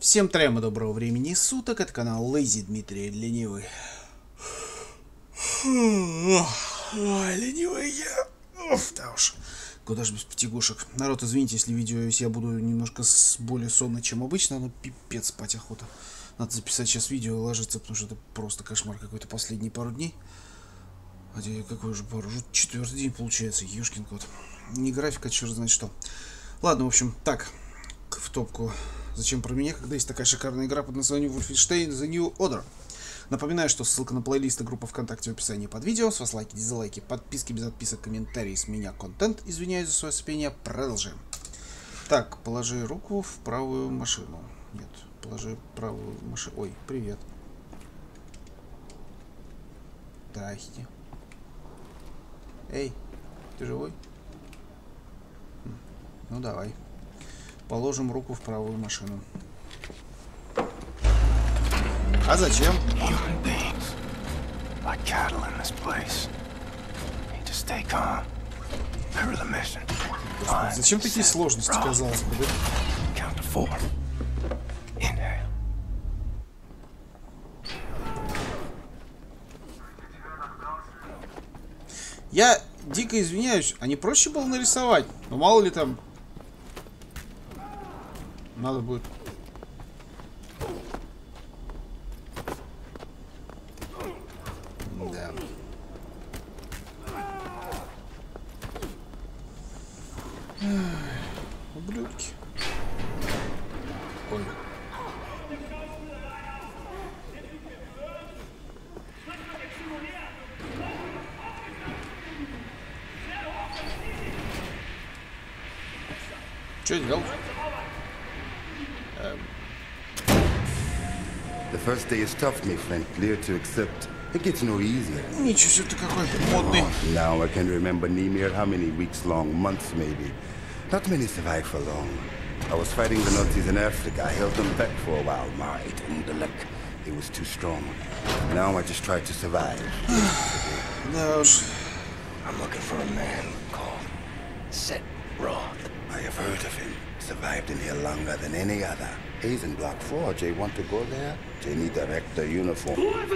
Всем трем и доброго времени суток, это канал Лэйзи Дмитрий Ленивый. Ой, ленивый я. Да уж, куда же без потягушек. Народ, извините, если видео я буду немножко более сонный, чем обычно, но пипец спать охота. Надо записать сейчас видео и ложиться, потому что это просто кошмар какой-то последние пару дней. Хотя какой же пару? Уже четвертый день получается, ёшкин кот. Не графика, черт знает что. Ладно, в общем, так, в топку. Зачем про меня, когда есть такая шикарная игра под названием Wolfenstein The New Order? Напоминаю, что ссылка на плейлист и группа ВКонтакте в описании под видео. С вас лайки, дизлайки, подписки без отписок, комментарии, с меня контент. Извиняюсь за свое сопение. Продолжаем. Так, положи руку в правую машину. Нет, положи правую машину. Ой, привет. Здрасте. Эй, ты живой? Ну давай. Положим руку в правую машину. А зачем? Господи, зачем такие сложности, казалось бы, да? Я дико извиняюсь, а не проще было нарисовать? Ну мало ли там... Надо будет. Да. Ублюдки. Ой. Что делать? The first day is tough, my friend. Clear to accept. It gets no easier. Ничего себе ты какой модный. Now I can remember Nemir how many weeks long, months maybe. Not many survive for long. I was fighting the Nazis in Africa. I held them back for a while. My intellect, it was too strong. Now I just try to survive. Да уж. I'm looking for a man called Set Roth. I have heard of him. Survived in here longer than any other. He's in Block 4. Jay want to go there? Jay need director uniform.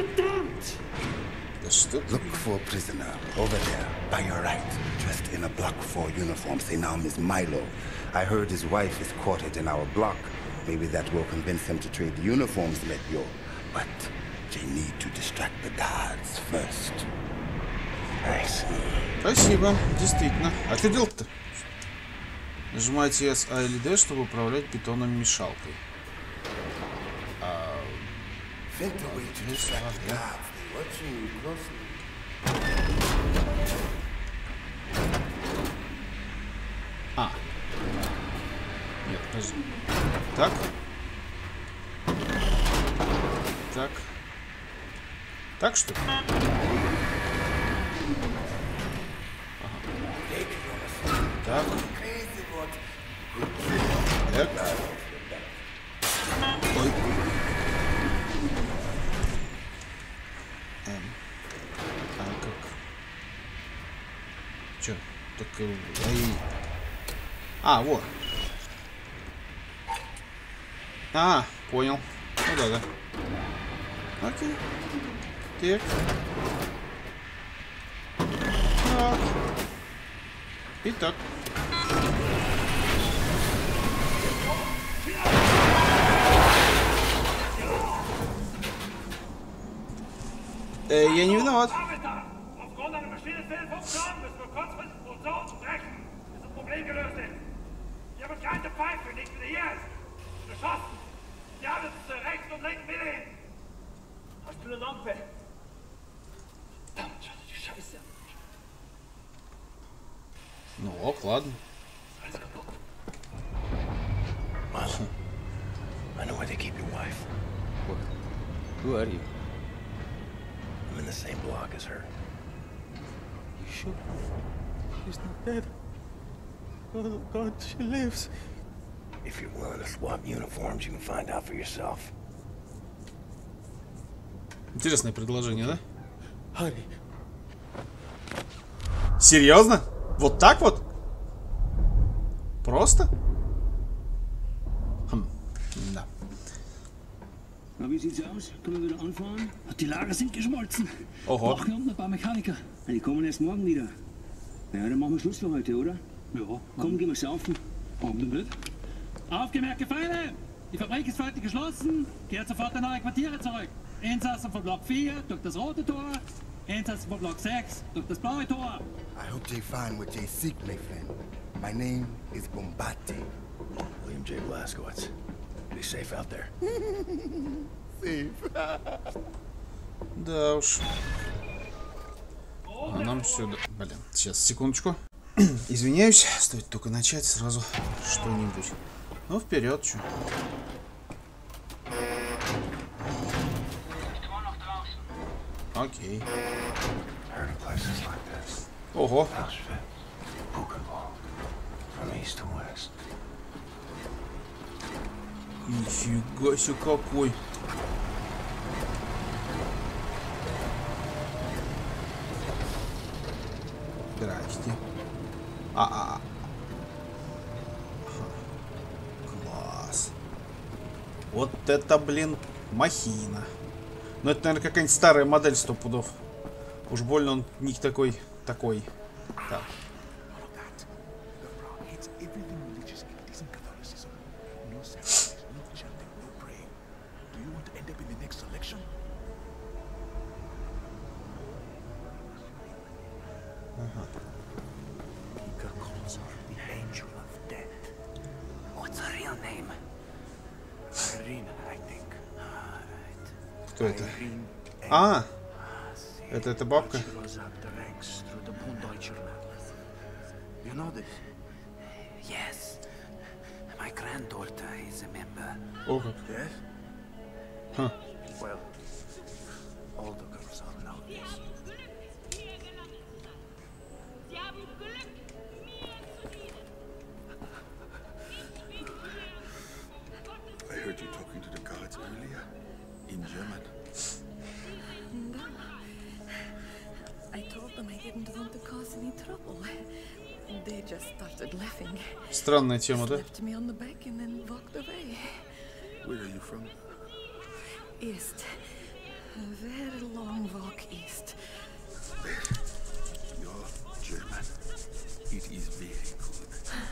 Да что ты? Look for a prisoner over there, by your right, dressed in a Block 4 uniform. Say now, Miss Milo. I heard his wife is quartered in our block. Maybe that will convince him to trade the uniforms, let go. But Jay need to distract the guards first. Nice. Спасибо, действительно. А что делать-то? Нажимайте S, A или D, чтобы управлять питоном-мешалкой. А. Нет, подожди. Так. Так. Так что ли? Ага. Так. Так. Ой. А как? Чё? Так... А, вот. А, понял. Ну да, да. Окей. Так. Так. И так. Я не виноват. Ну ок, ладно. I know where they keep your wife. What? Who are you? I'm in the same block as her. You sure? She's not dead. Oh God, she lives. If you're willing to swap uniforms, you can find out for yourself. Интересное предложение, да? Honey. Серьезно? Вот так вот? Просто? Хм. Да. Na, wie sieht's aus? Können wir wieder anfahren? Die Lager sind geschmolzen. Oho. Brauchen wir unten ein paar Mechaniker. Die kommen erst morgen wieder. Ja, dann machen wir Schluss für heute, oder? Ja. Komm, gehen wir saufen. Warum denn nicht? Aufgemerkte Feinde! Die Fabrik ist heute geschlossen. Kehrt sofort in eure Quartiere zurück. Insassen von Block 4 durch das rote Tor. Insassen von Block 6 durch das blaue Tor. I hope they find what they seek, my friend. My name is Bombate. William J. Blazkowicz. Be safe out there. Safe. Да уж. А нам сюда... Блин, сейчас, секундочку. Извиняюсь, стоит только начать сразу что-нибудь. Ну, вперед, чё. Окей. Ого. Нифига себе какой. Здрасте. Класс. Вот это, блин, махина. Ну, это, наверное, какая-нибудь старая модель 100 пудов. Уж больно он не такой. Так. Кто это? А, это бабка. Yes. My granddaughter is a member. О, как. Yes? Huh. Well, all the girls are nowadays. I heard you talking to the guards earlier in German. No. I told them I didn't want to cause any trouble. They just started laughing. Странная тема, да? Slapped me on the back and then walked away. Where are you from? East. A very long walk east. You're German. It is very good.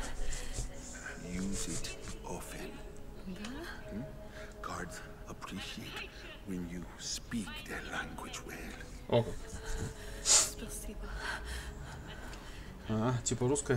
Use it often. Да? Guards appreciate when you speak their language well. О, как. Спасибо. А, типа русская.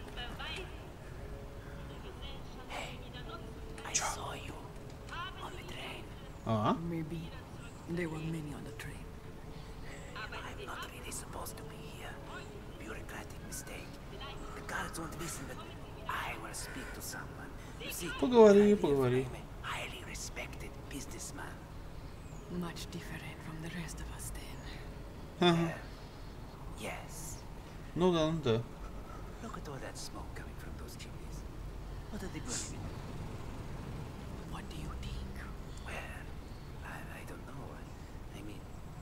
I saw you on the train. А, Maybe. There were many on the train. I'm not really supposed to be here. Bureaucratic mistake. The guards won't listen, but I will speak to someone. You see, Поговори, I live поговори. with a highly respected businessman. Much different from the rest of us then. Ага. Yes. Ну да, ну да. Look at all that smoke coming from those chimneys. What are they burning? What do you think? Well, I don't know. I mean,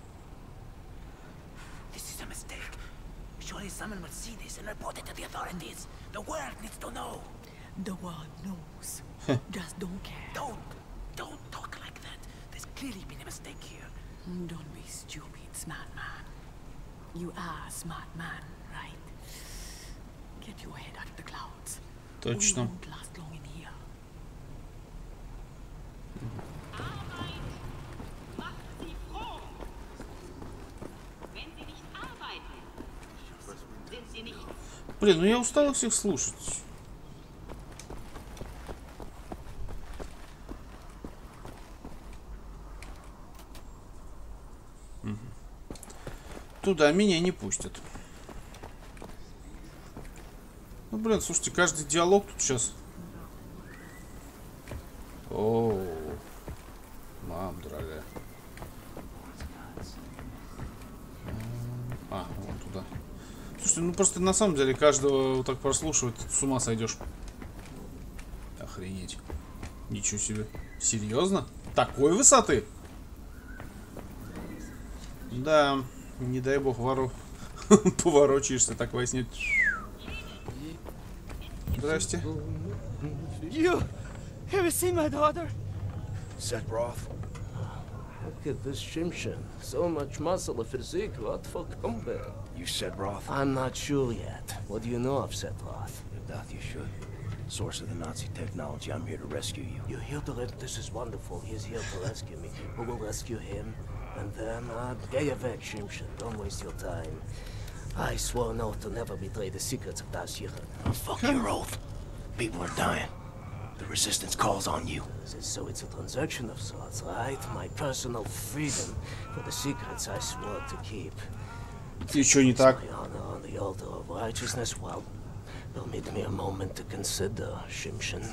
this is a mistake. Surely someone will see this and report it to the authorities. The world needs to know. The world knows. Just don't care. Don't talk like that. There's clearly been a mistake here. Don't be stupid, smart man. You are a smart man, right? Get your head out of the clouds. Точно. We won't last long in here. Arbeit macht sie froh. Wenn sie nicht arbeiten, sind sie nicht. Блин, ну я устал всех слушать. Туда меня не пустят. Ну, блин, слушайте, каждый диалог тут сейчас. О, мам, дорогая. А, вон туда. Слушайте, ну просто на самом деле каждого вот так прослушивать, с ума сойдешь. Охренеть. Ничего себе. Серьезно? Такой высоты? Да, не дай бог вору. Поворочаешься так во сне. Здрасте. You Have you seen my daughter? Sedroth? Look at this Shimshin. So much muscle and physique. What for combat? You Sedroth? I'm not sure yet. What do you know of Sedroth? Doth you should. Source of the Nazi technology. I'm here to rescue you. You're here to this is wonderful. He's here to rescue me. Who will rescue him? And then, Gayavek Shimshin. Don't waste your time. I swore an oath to never betray the secrets of Das Yichud. Oh, fuck your oath. People are dying. The resistance calls on you. So it's a transaction of sorts, right? My personal freedom for the secrets I swore to keep. Ничего не так. My honor on the altar of righteousness. Well, permit me a moment to consider, Shimshin.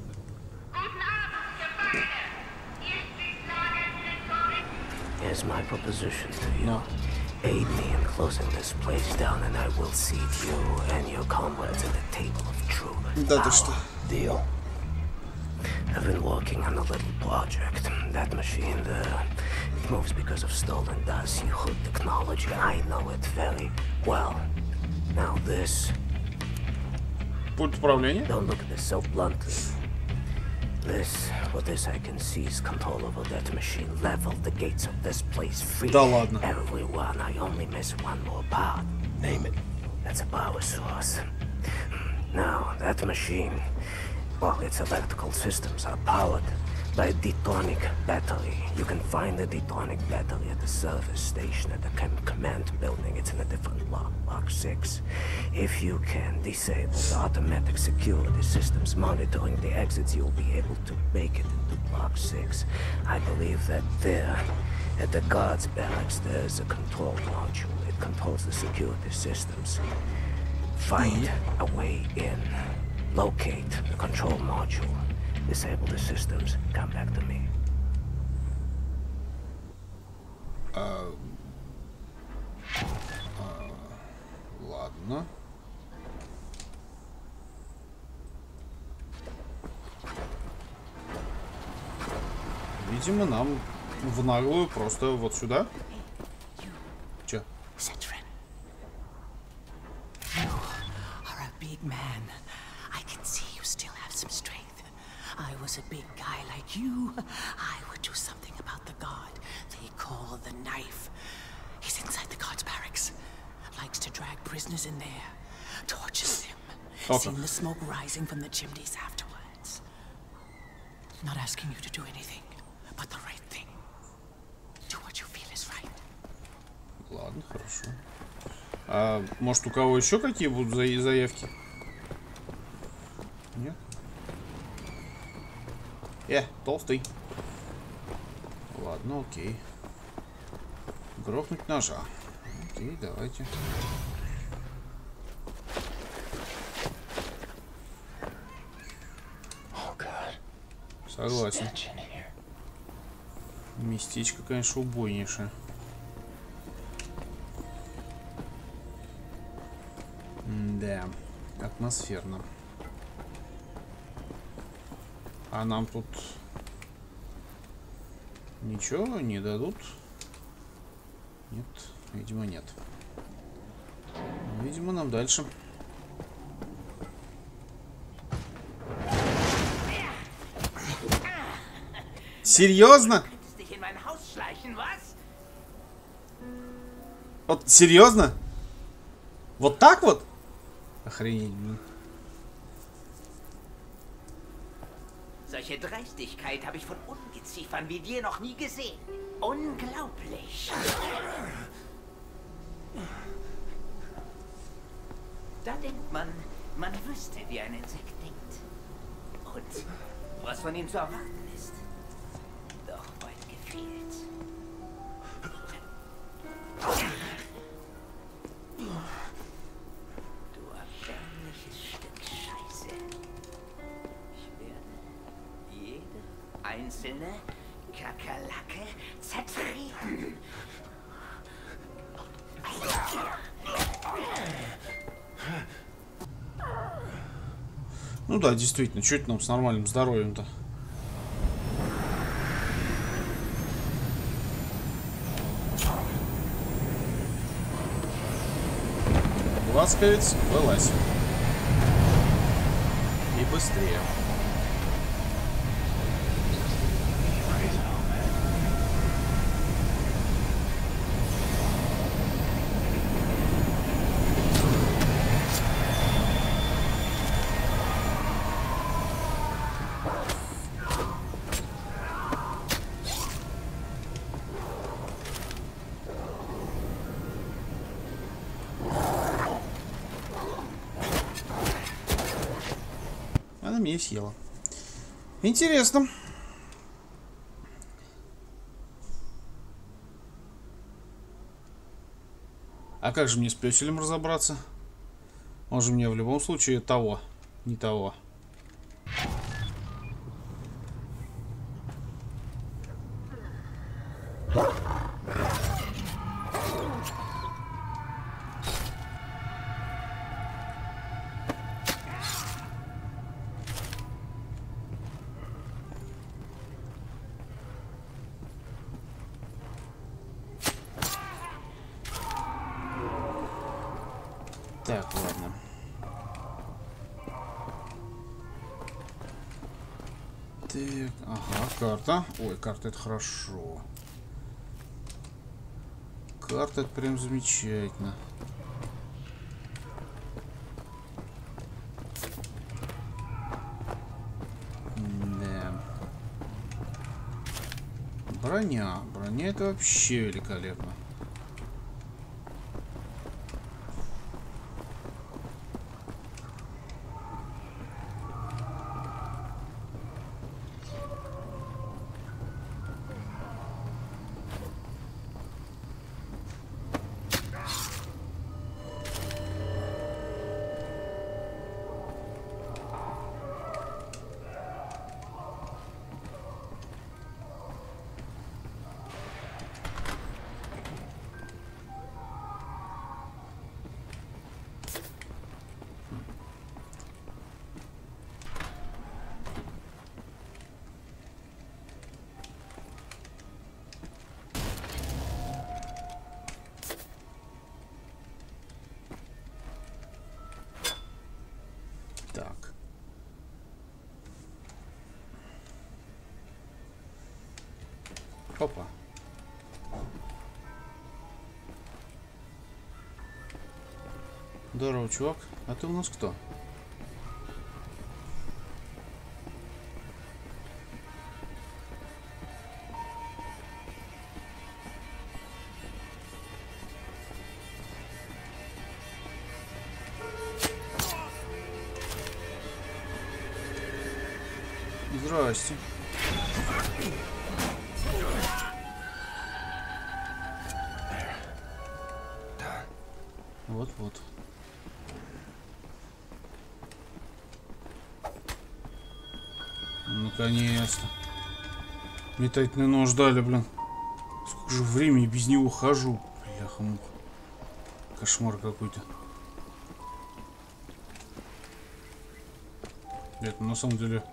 Here's my proposition to you. No. Aid me in closing this place down, and I will seat you and your comrades at the table of truth. Да ты что? Deal. I've been working on a little project. That machine there, it moves because of stolen Das Yichud technology. I know it very well. Now this, Пульт управления? don't look at this so bluntly. With this I can seize control over that machine, level the gates of this place free. Да ладно. Everyone, I only miss one more part. Name it. That's a power source. Now, that machine, well, its electrical systems are powered by a detonic battery. You can find the detonic battery at the service station at the command building. It's in a different block, Block 6. If you can disable the automatic security systems monitoring the exits, you'll be able to make it into Block 6. I believe that there, at the guards barracks, there's a control module. It controls the security systems. Find a way in. Locate the control module. Disable the systems. Come back to me. Ладно. Видимо, нам в наглую просто вот сюда. Чё? Citrin. You are a big man. I can see you still have some strength. I was a big guy like you. I would do something about the guard they call the Knife. He's inside the guard's barracks. Likes to drag prisoners in there. Tortures them. Seen the smoke rising from the chimneys afterwards. Not asking you to do anything, but the right thing. Do what you feel is right. Ладно, хорошо. А может, у кого еще какие будут заявки? Нет? Толстый. Ладно, окей. Грохнуть ножа. Окей, давайте. Согласен. Местечко, конечно, убойнейшее. Да, атмосферно. А нам тут ничего не дадут? Нет, видимо, нет. Видимо, нам дальше. Серьезно? Вот серьезно? Вот так вот? Охренеть. Solche Dreistigkeit habe ich von Ungeziefern wie dir noch nie gesehen. Unglaublich. Da denkt man, man wüsste, wie ein Insekt denkt. Und was von ihm zu erwarten ist. Doch weit gefehlt. Du erbärmliches Stück Scheiße. Ich werde jede einzelne Kakerlake zertreten. Ну да, действительно, что это нам с нормальным здоровьем-то? Ласковец, вылазь. И быстрее. меня съела. Интересно. А как же мне с пёселем разобраться? Он же мне в любом случае того, не того. Так, ладно. Так, ага, карта. Ой, карта это хорошо. Карта это прям замечательно. Да. Броня. Броня это вообще великолепно. Так. Опа. Здорово, чувак. А ты у нас кто? Здрасте. Вот-вот. Наконец-то. Метательный нож дали, блин. Сколько же времени без него хожу. Бляха-муха. Кошмар какой-то. Это на самом деле...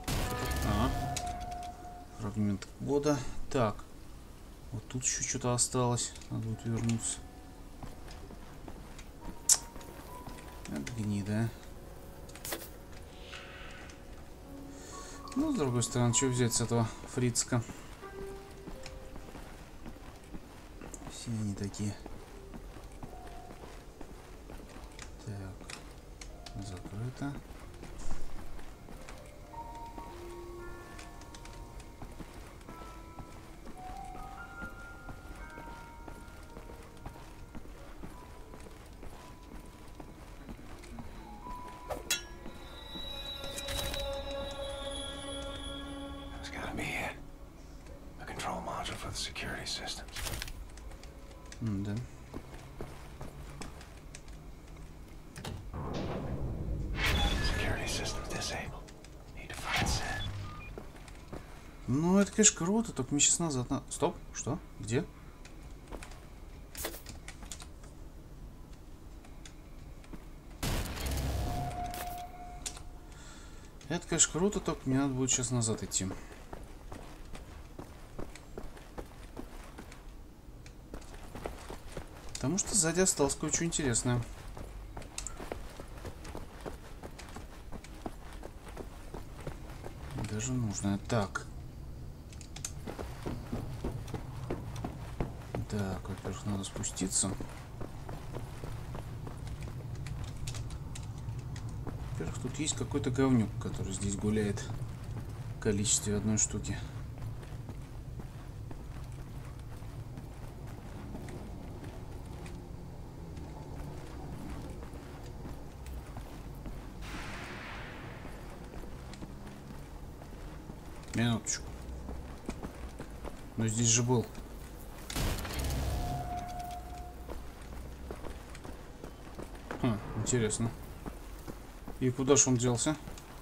Фрагмент кода. Так. Вот тут еще что-то осталось. Надо будет вернуться. Гнида. Ну, с другой стороны, что взять с этого фрицка? Все они такие. Так. Закрыто. Да. Ну, это, конечно, круто, только мне сейчас назад на... Стоп, что? Где? Это, конечно, круто, только мне надо будет сейчас назад идти. Потому что сзади осталось кое-что интересное. Даже нужное. Так. Так, во-первых, надо спуститься. Во-первых, тут есть какой-то говнюк, который здесь гуляет в количестве одной штуки. Минуточку. Но здесь же был. Интересно. И куда же он делся?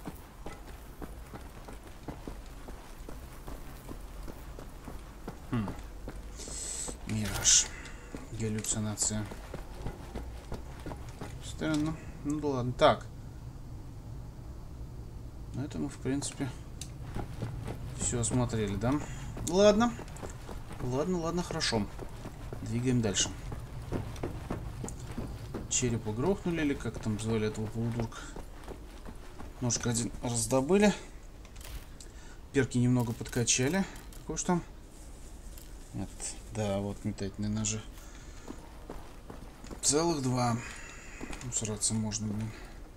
Мираж. Галлюцинация. Странно. Ну да ладно. Так. На этом мы, в принципе, все осмотрели, да? Ладно. Ладно, хорошо. Двигаем дальше. Черепа грохнули, или как там звали этого полудурка. Ножка один раздобыли. Перки немного подкачали. Какой ж там? Нет. Да, вот метательные ножи. Целых 2. Сраться можно, блин.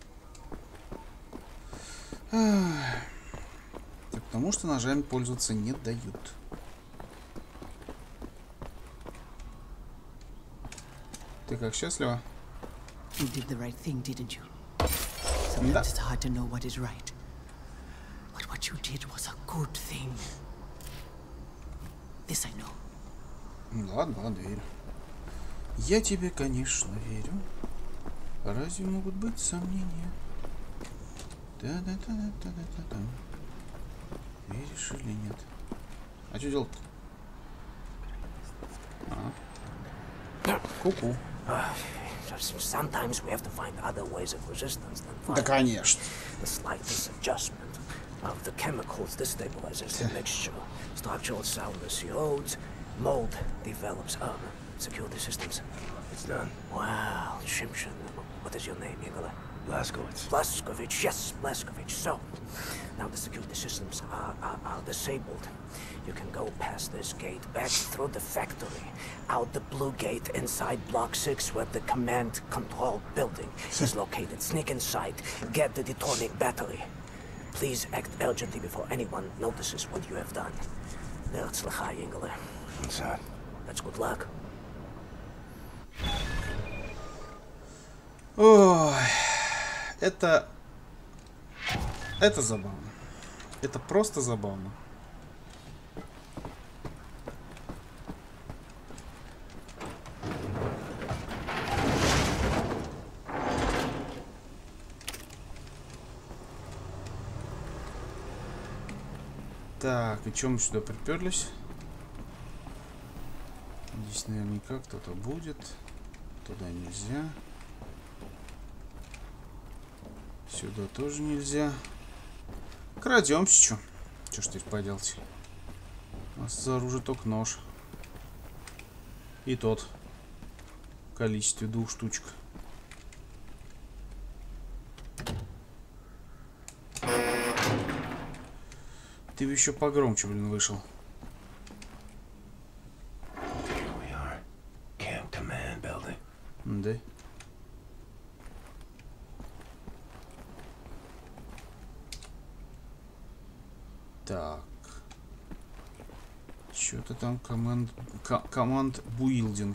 Потому что ножами пользоваться не дают. Ты как, счастлива? You did the right thing, didn't you? Sometimes it's hard to know what is right. But what you did was a good thing. This I know. Ладно, верю. Я тебе, конечно, верю. Разве могут быть сомнения? Да. Веришь или нет? А что делать-то? Ку-ку. Sometimes we have to find other ways of resistance than Да, fire. конечно. The slightest adjustment of the chemicals destabilizes the mixture. Structural soundness erodes, mold develops. Security systems. It's done. Wow, Shimshin. What is your name, Igor? Blazkowicz. Blazkowicz, yes, Blazkowicz. So, now the security systems are disabled. You can go past this gate, back through the factory, out the blue gate inside Block 6 where the command control building is located. Sneak inside, get the detonic battery. Please act urgently before anyone notices what you have done. Nerzlachai, Ingele. Inside. That's good luck. Ой, это забавно. Это просто забавно. Так, и чем мы сюда приперлись? Здесь наверняка кто-то будет. Туда нельзя. Сюда тоже нельзя. Крадемся, что ж теперь поделать? У нас за оружие только нож. И тот. В количестве 2 штучек. Ты бы еще погромче, блин, вышел. Here we are. Camp Command Building. Да. Так. Что-то там команд буилдинг.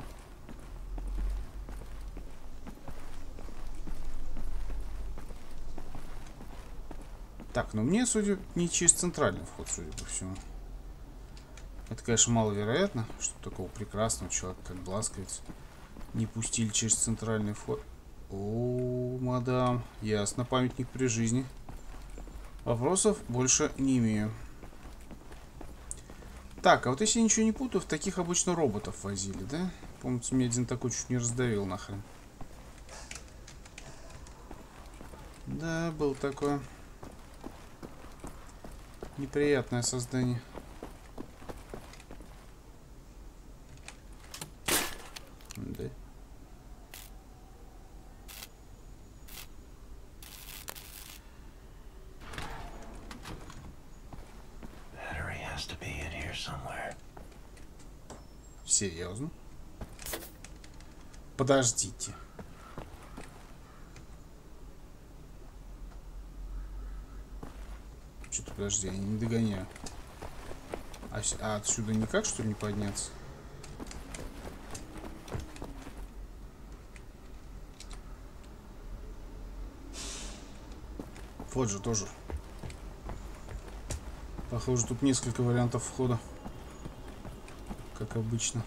Так, ну мне, судя, не через центральный вход, судя по всему. Это, конечно, маловероятно, что такого прекрасного человека, как Блазкowicz, не пустили через центральный вход. О, мадам, ясно, памятник при жизни. Вопросов больше не имею. Так, а вот если я ничего не путаю, в таких обычно роботов возили, да? Помните, мне один такой чуть не раздавил нахрен. Да, был такое. Неприятное создание. Да. Battery has to be in here somewhere. Серьезно? Подождите. Что-то, подожди, я не догоняю. А отсюда никак, что ли, не подняться? Вот же тоже. Похоже, тут несколько вариантов входа. Как обычно.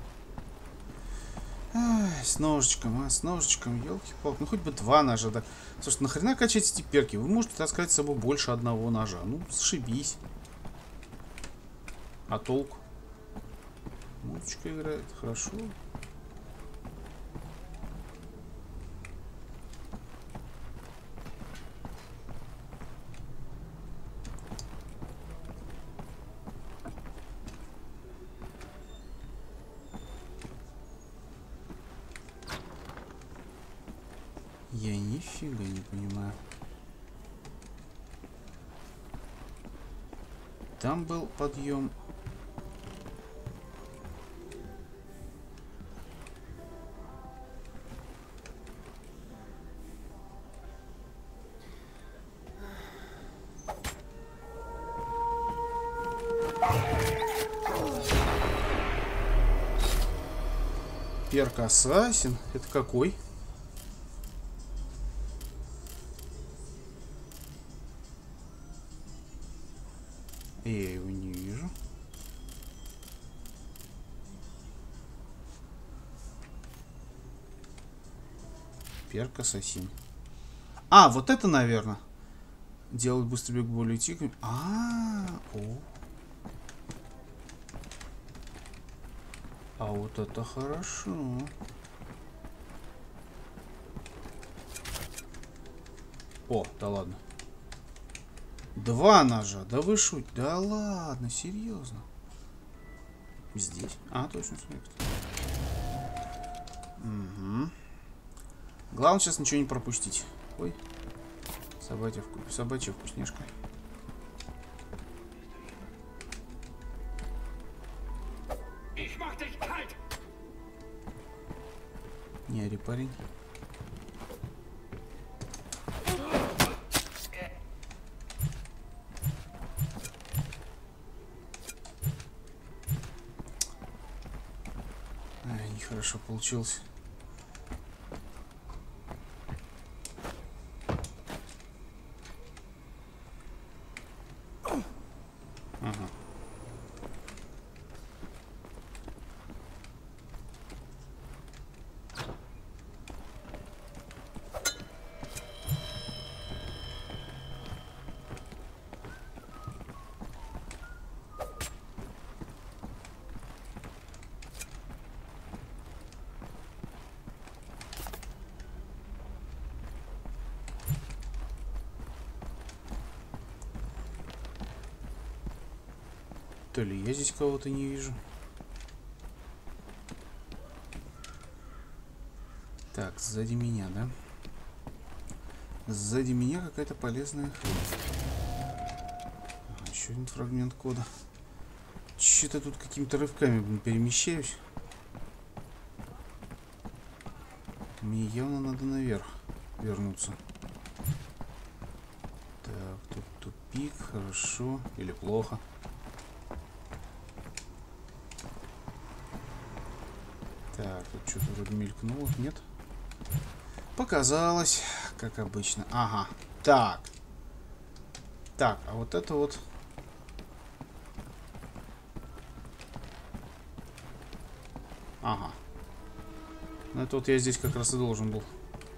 Ай, с ножичком, с ножичком, елки-палки. Ну хоть бы 2 ножа, да. Слушай, нахрена качать эти перки? Вы можете таскать с собой больше 1 ножа. Ну, зашибись. А толку? Музычка играет, хорошо. Я нифига не понимаю. Там был подъем. Перк Ассасин. Это какой? Я его не вижу. Перк Ассасин. А, вот это, наверное. Делать быстрый бег более тихим. А вот это хорошо. О, да ладно. 2 ножа, да вы шутите? Да ладно, серьезно. Здесь? А, точно, смотри. Угу. Главное сейчас ничего не пропустить. Ой. Собачья вкусняшка. Не ори, парень. Нехорошо получилось. Ага. То ли я здесь кого-то не вижу. Так, сзади меня, да? Сзади меня какая-то полезная хрень. Еще один фрагмент кода. Что-то тут какими-то рывками перемещаюсь. Мне явно надо наверх вернуться. Так, тут тупик, хорошо или плохо. Так, тут что-то вроде мелькнуло, нет? Показалось, как обычно. Ага, так. Так, а вот это вот... Ага. Ну это вот я здесь как раз и должен был.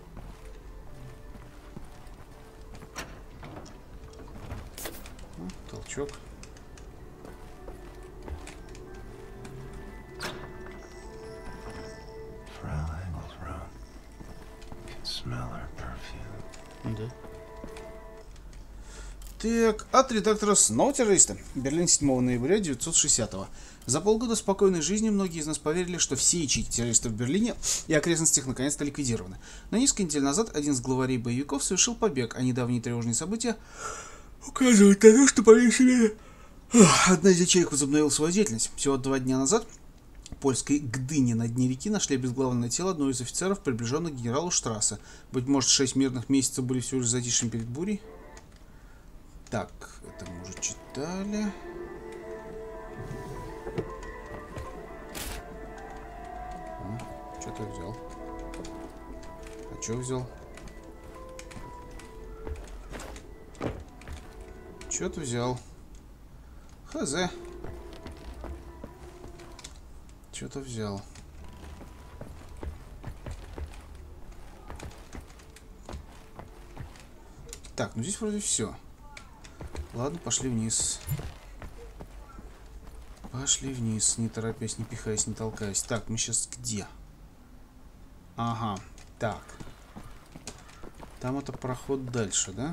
Толчок. Да. Так, от редактора «Снова террориста». Берлин, 7 ноября 1960-го. За полгода спокойной жизни многие из нас поверили, что все ячейки террористов в Берлине и окрестностях наконец-то ликвидированы. Но несколько недель назад один из главарей боевиков совершил побег, а недавние тревожные события указывают на то, что повесили. Одна из ячеек возобновила свою деятельность. Всего 2 дня назад в польской Гдыне на дне реки нашли обезглавленное тело одного из офицеров, приближенных к генералу Штрассе. Быть может, 6 мирных месяцев были всего лишь затишьем перед бурей? Так, это мы уже читали. Что ты взял? А что взял? Что ты взял? Хз. Что-то взял. Так, ну здесь вроде все. Ладно, пошли вниз. Пошли вниз, не торопясь, не пихаясь, не толкаясь. Так, мы сейчас где? Ага, так. Там это проход дальше, да?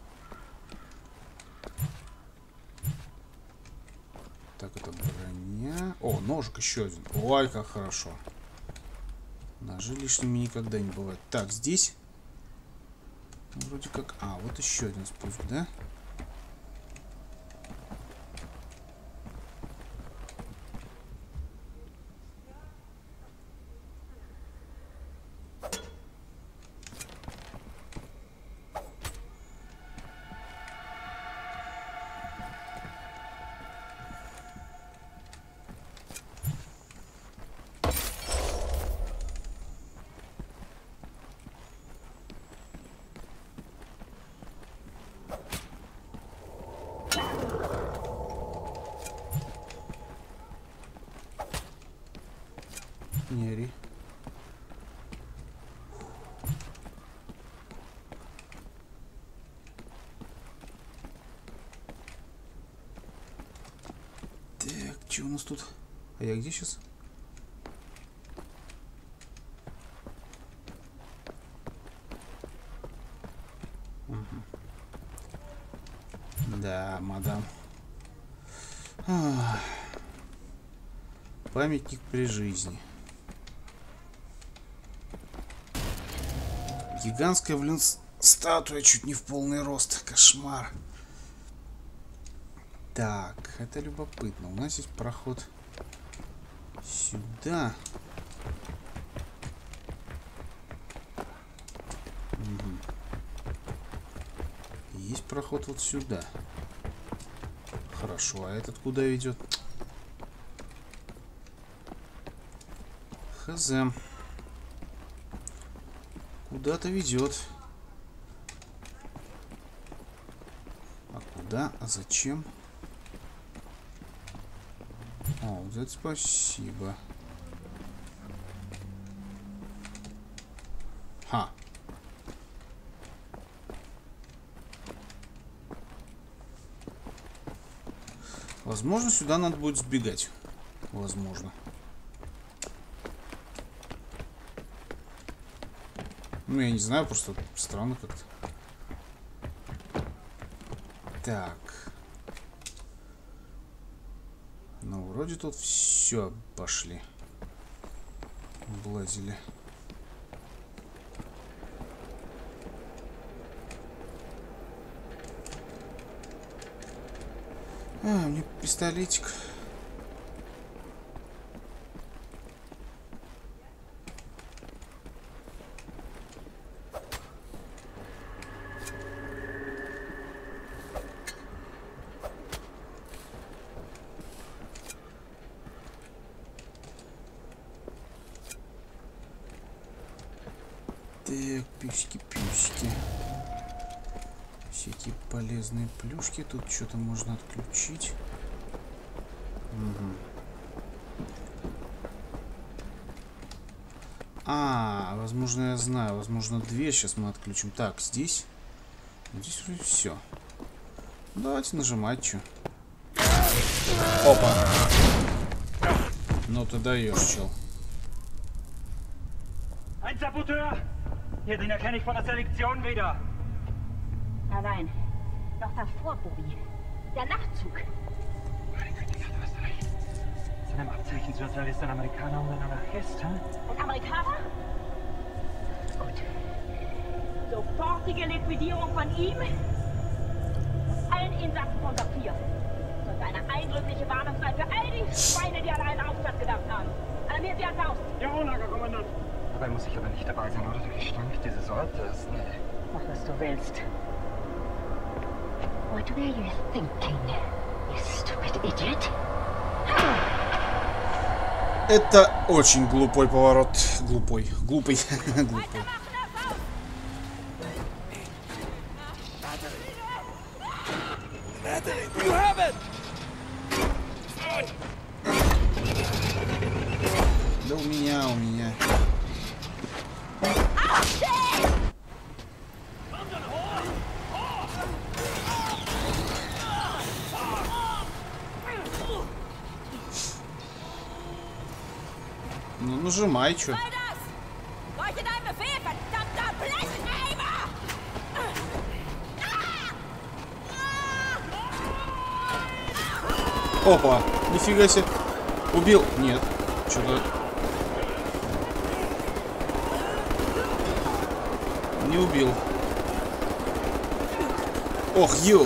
Так, это броня. О, ножик еще один. Ой, как хорошо. Ножи лишними никогда не бывает. Так, здесь... Вроде как... А, вот еще один спуск, да? Не ори. Так, что у нас тут? А я где сейчас? Угу. Да, мадам. Памятник при жизни. Гигантская, блин, статуя чуть не в полный рост. Кошмар. Так, это любопытно. У нас есть проход сюда. Угу. Есть проход вот сюда. Хорошо, а этот куда ведет? Хз. Куда-то ведет. А куда? А зачем? О, вот это спасибо. Ха. Возможно, сюда надо будет сбегать. Возможно. Ну, я не знаю, просто странно как-то. Так. Ну, вроде тут все пошли. Облазили. А, мне пистолетик. Так, пюськи-пюськи. Всякие полезные плюшки. Тут что-то можно отключить. Угу. А, возможно, я знаю. Возможно, дверь сейчас мы отключим. Так, здесь. Здесь вроде все. Давайте нажимать, что. Опа. Ну ты даешь, чел. Ein Saboteur! Hier, den erkenne ich von der Selektion wieder. Nein, noch davor, Bobby. Der Nachtzug. Meine Güte, ja, du hast recht. Seinem Abzeichen zu erzählen ist ein Amerikaner und ein Anarchist, hm? Ein Amerikaner? Gut. Sofortige Liquidierung von ihm und allen Insassen von Saphir. Und eine eindrückliche Warnung sein für all die Schweine, die an einen Aufstand gedacht haben. Alarmiert sie ans Haus. Jawohl, Lagerkommandant. Dabei muss ich aber nicht dabei sein, oder? Der Gestank dieses Ortes. Nee. Mach, was du willst. What were you thinking, you stupid idiot? Это очень глупой поворот. Глупый. Глупый. Глупый. У меня. Ну, нажимай, чё. Опа, нифига себе. Убил? Нет. Что-то... Не убил. Ох, ё!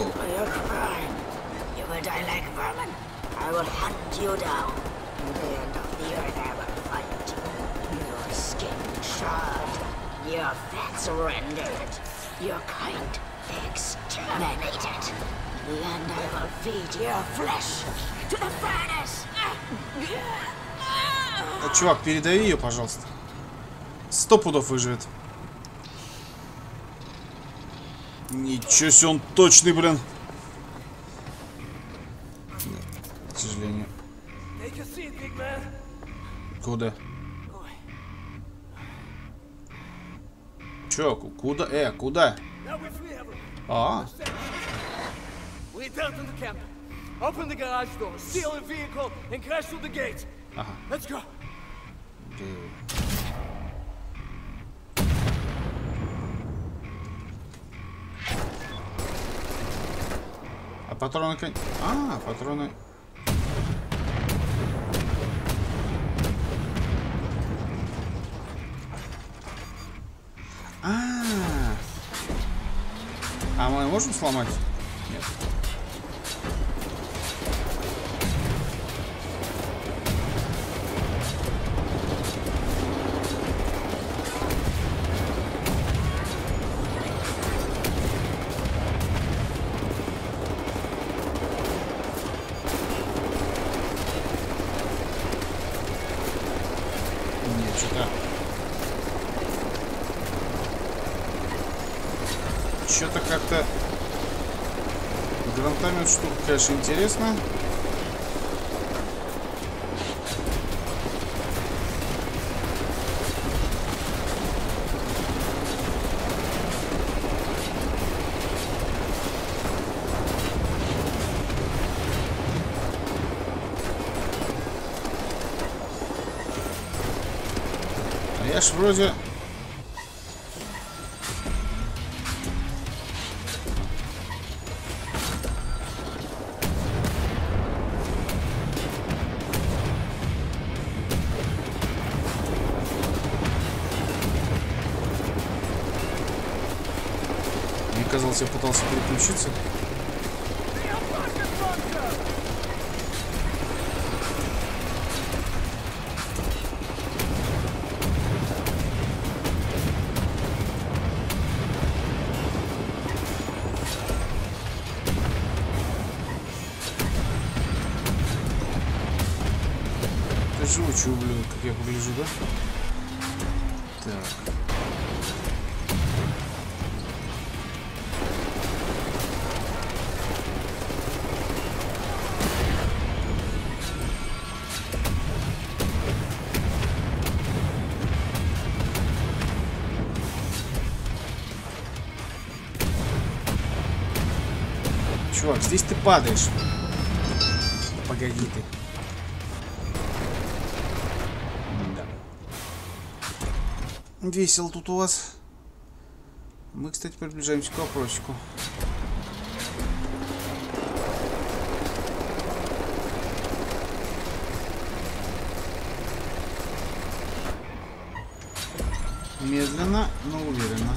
Your fats rendered, your kind exterminated, and I will feed your flesh to the furnace. Чувак, передави ее, пожалуйста. 100 пудов выживет. Ничего себе, он точный, блин. К сожалению. Куда? Чё, куда? Куда? А. Ага. А патроны... А, патроны... А мы можем сломать? Нет. Нет, что-то... Что-то как-то... Гранатомет штука, конечно, интересно. А я ж вроде... Казалось, я пытался переключиться. Ты живучий ублюдок, как я погляжу, да? Так. Чувак, здесь ты падаешь. Погоди ты. Да. Весело тут у вас. Мы, кстати, приближаемся к вопросику. Медленно, но уверенно.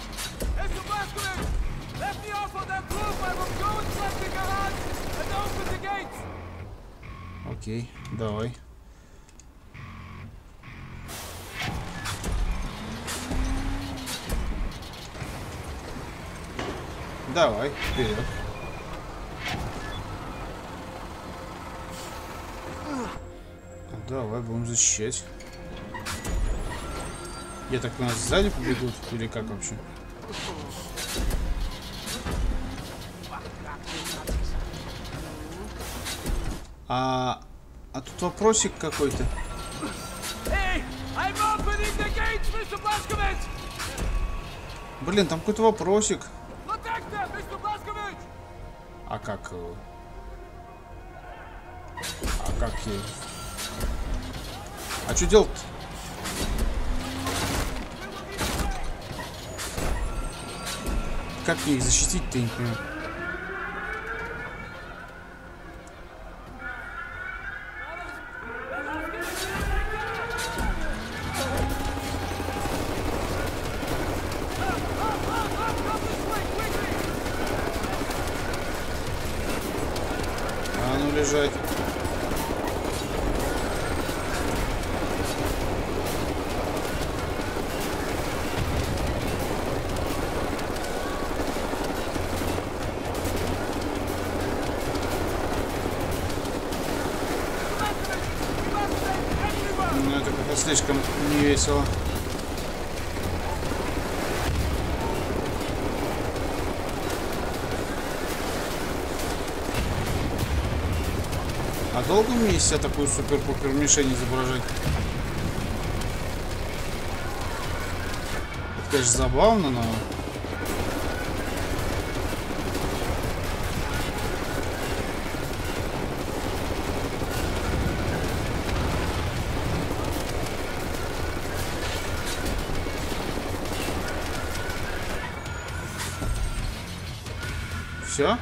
Окей, давай. Давай, вперед. Давай, будем защищать. Я так понимаю, сзади побегут или как вообще? А тут вопросик какой-то. Блин, там какой-то вопросик. А как... А что делать? Как мне их защитить-то, я не понимаю. А ну лежать. Ну это как-то слишком не весело. А долго мне из себя такую супер-пупер мишень изображать? Это, конечно, забавно, но... Все?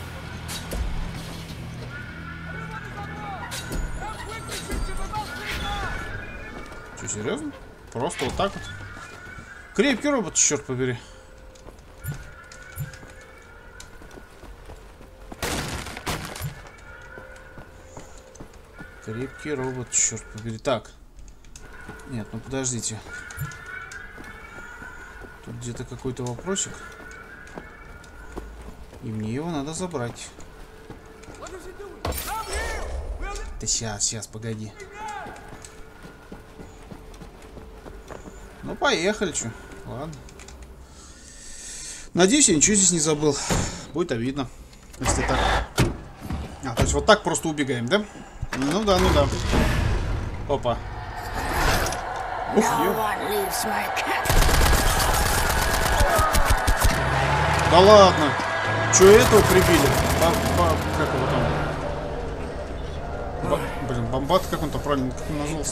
Что, серьезно? Просто вот так вот? Крепкий робот, черт побери. Крепкий робот, черт побери. Так. Нет, ну подождите. Тут где-то какой-то вопросик. И мне его надо забрать. Да сейчас, погоди. Ну, поехали, чё. Ладно. Надеюсь, я ничего здесь не забыл. Будет обидно, если так. А, то есть вот так просто убегаем, да? Ну да, ну да. Опа. Ух, да ладно. Че, этого прибили? Как его там? Блин, бомбат, как он-то правильно назвался?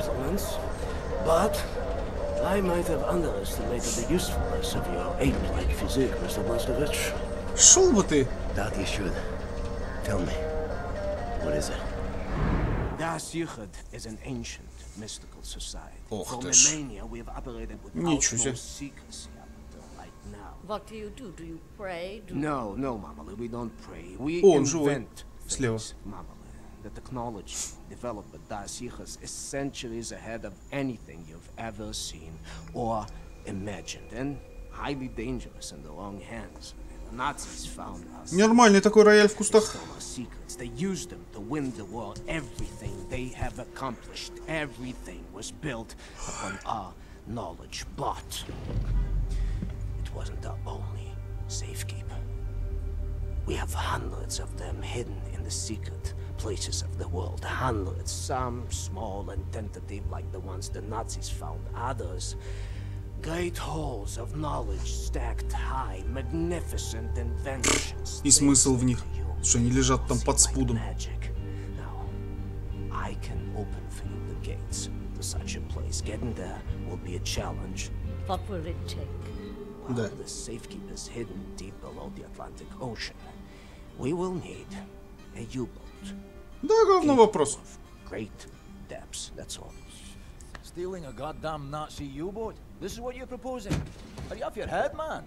I might have underestimated the usefulness of your ape-like physique, Mr. Blazkowicz. Шел бы ты. That you should. Tell me, what is it? Das Yichud is an ancient mystical society. Ох For ты ж. millennia we have operated with Ничего себе. utmost secrecy up until right now. What do you do? Do you pray? No, Mama, we don't pray. We О, он живой. invent Слева. things, Mama. The technology developed by Das Yichud is centuries ahead of anything you've ever seen or imagined, and highly dangerous in the wrong hands. The Nazis found us. Нормальный такой рояль в кустах. Stole our secrets. They used them to win the war. Everything they have accomplished, everything was built upon our knowledge. But it wasn't our only safekeeper. We have hundreds of them hidden in the secret places of the world. Hundreds, some small and tentative like the ones the Nazis found. Others, great halls of knowledge stacked high, magnificent inventions. И смысл в них, что они лежат там под спудом. Now, I can open for you the gates to such a place. Getting there will be a challenge. What will it take? Да. The safekeepers hidden deep below the Atlantic Ocean. We will need a U-boat. Да, главный вопрос. Great depths, that's all. Stealing a goddamn Nazi U-boat? This is what you're proposing? Are you off your head, man?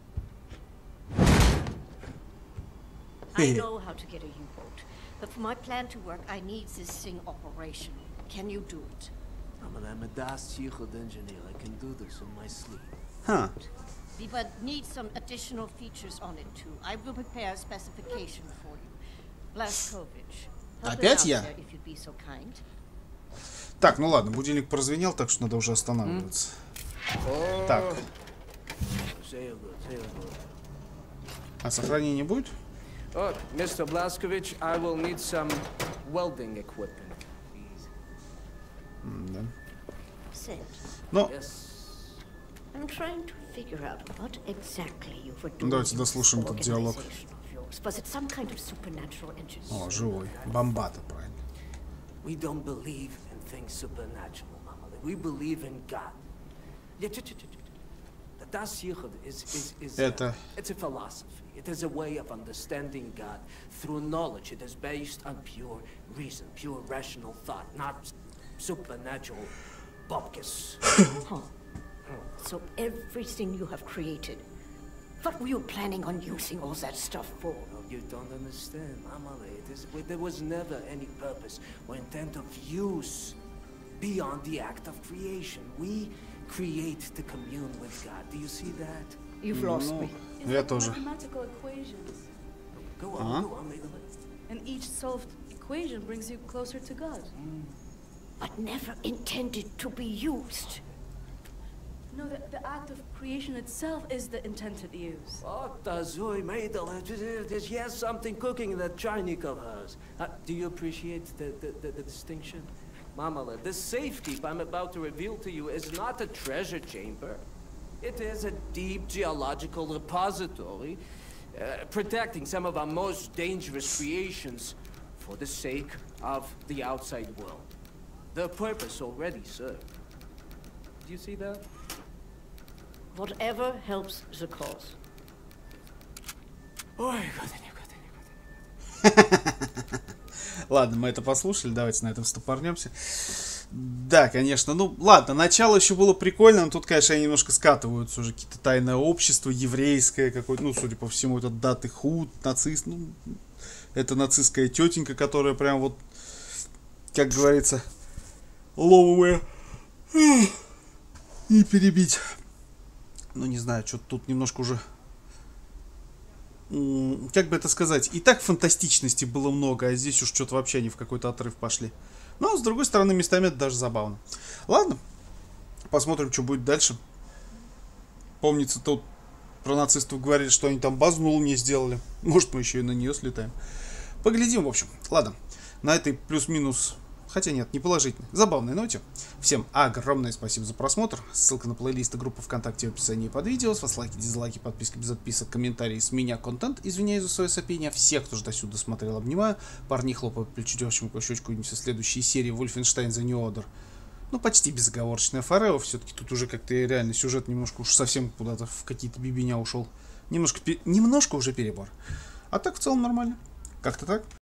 I know how to get a U-boat, but for my plan to work, I need this thing operational. Can you do it? I'm a Das Yichud engineer. I can do this in my sleep. Huh. We would need some additional features on it too. I will prepare a specification for you. Blazkowicz. Опять я? If you'd be so kind. Так, ну ладно, будильник прозвенел, так что надо уже останавливаться. Так. А сохранение будет? Oh, Mr. Blazkowicz, I will need some welding equipment, please. Да. Но... I'm trying to figure out what exactly you were doing. Давайте дослушаем этот диалог. Was it some kind of supernatural engine? О, живой. Бомбата, правильно. We don't believe in things supernatural, Mama. We believe in God. Это... It's a philosophy. It is a way of understanding God through knowledge. It is based on pure reason, pure rational thought, not supernatural bupkis. So everything you have created, what were you planning on using all that stuff for? No, you don't understand, Mama. There was never any purpose or intent of use beyond the act of creation. We create to commune with God. Do you see that? You've lost me. Я тоже. Mathematical equations. Go on, go on, And each solved equation brings you closer to God. But never intended to be used. No, the act of creation itself is the intended use. There's yes something cooking in that Chinese of hers. Do you appreciate the distinction? Mama, the safekeep I'm about to reveal to you is not a treasure chamber. It is a deep geological repository, protecting some of our most dangerous creations for the sake of the outside world. The purpose already served. Do you see that? Whatever helps the cause. Ой, Ладно, мы это послушали, давайте на этом стопорнемся. Да, конечно, ну ладно, начало еще было прикольно, но тут, конечно, они немножко скатываются уже, какие-то тайное общество, еврейское какое-то, ну, судя по всему, это Даты Худ, нацист, ну, это нацистская тетенька, которая прям вот, как говорится, лововая, и перебить. Ну, не знаю, что-то тут немножко уже... Как бы это сказать? И так фантастичности было много, а здесь уж что-то вообще они в какой-то отрыв пошли. Но, с другой стороны, местами это даже забавно. Ладно, посмотрим, что будет дальше. Помнится, тут про нацистов говорили, что они там базу на Луне сделали. Может, мы еще и на нее слетаем. Поглядим, в общем. Ладно, на этой плюс-минус... Хотя нет, не положительной. Забавной ноте. Всем огромное спасибо за просмотр. Ссылка на плейлист и группу ВКонтакте в описании под видео. С вас лайки, дизлайки, подписки без отписок, комментарии. С меня контент. Извиняюсь за свое сопение. Всех, кто же до сюда смотрел, обнимаю. Парни хлопают плечу девочку щечку. Увидимся в следующей серии Wolfenstein The New Order. Ну, почти безоговорочная Фарео. Все-таки тут уже как-то реально сюжет немножко уж совсем куда-то в какие-то бибеня ушел. Немножко уже перебор. А так в целом нормально. Как-то так.